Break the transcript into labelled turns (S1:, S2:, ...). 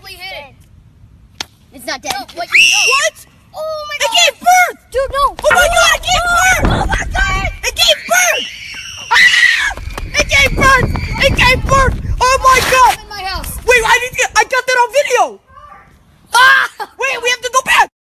S1: actually hit it.
S2: It's not dead.
S1: No, what?
S2: What?
S1: Oh my
S2: It
S1: god.
S2: gave birth!
S1: Dude, no.
S2: Oh my god, it